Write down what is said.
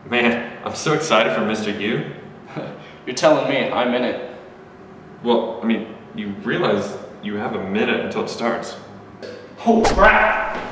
Man, I'm so excited for Mr. Yu. You're telling me I'm in it. Well, I mean, you realize you have a minute until it starts. Oh crap!